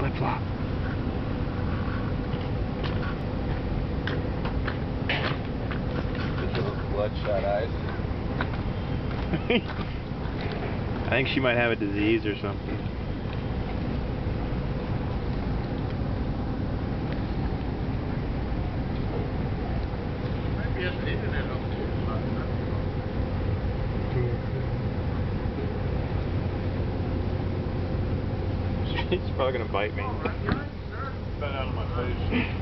flip-flop. Look at those bloodshot eyes. I think she might have a disease or something. Maybe it's the internet on too. She's probably gonna bite me. All right, sir. Been out of my face.